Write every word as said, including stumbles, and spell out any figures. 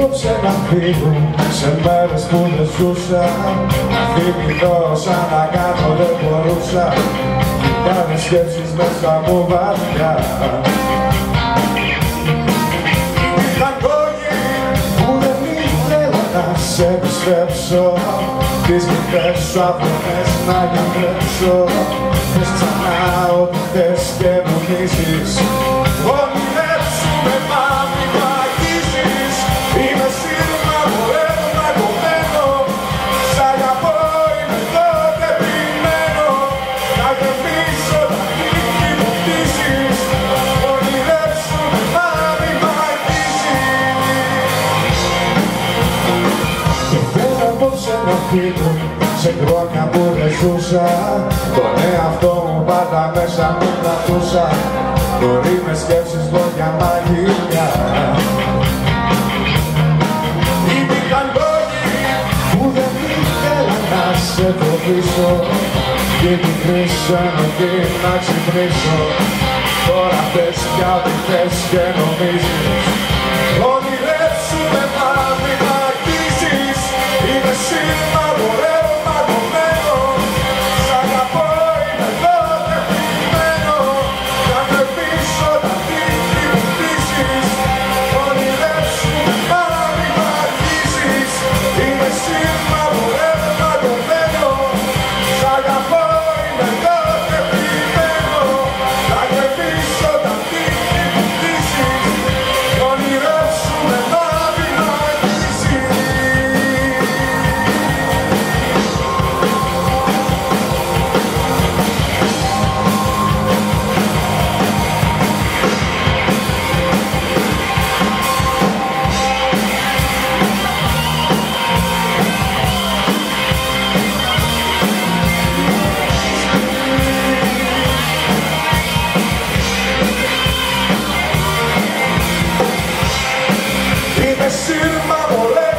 απόψε να φύγουν σε μέρες που δεν ζούσα. Να θυμηθώ σαν να κάνω δεν μπορούσα. Κοιτάνε σκέψεις μέσα μου βαθιά. Ήταν κόκκι που δεν ήθελα να σε πιστέψω. Τις νυχτές σου αφήνες να γιατρέψω. Θες ξανά ό,τι θες και νομίζεις. Ονειρέψου με μάμη μ' αγγίζεις. Είμαι σύρμα, μωρέλο, μαγωμένο. Σ' αγαπώ, είμαι εδώ και επιμένω. Να γεμίσω τα δίχτυ μου πτήσεις. Ονειρέψου με μάμη μ' αγγίζεις. Και θέλω απόψε να φύγω σε χρόνια που δεν ζούσα. Τον εαυτό μου πάντα μέσα μου κρατούσα. Μπορεί με σκέψεις, λόγια, μαγεία. Υπήρχαν λόγοι που δεν ήθελα να σε φοβήσω. Και την κρίσω ενοχή να ξυπνήσω. Τώρα θες κι ό,τι θες και νομίζεις. Ονειρέψου με μάμη μ' αγγίζεις. Είμαι σύρμα, μωρέλο, μαγωμένο. Σ' αγαπώ, είμαι εδώ και επιμένω. Κάνε πίσω τα δίχτυ μου πτήσεις. Ονειρέψου με μάμη μ' αγγίζεις. Είμαι σύρμα, μωρέλο, μαγωμένο. Σ' αγαπώ, είμαι εδώ και επιμένω. Κάνε πίσω τα δίχτυ μου πτήσεις. Ονειρέψου με μάμη μ' αγγίζεις. Είμαι σύρμα, μωρέ.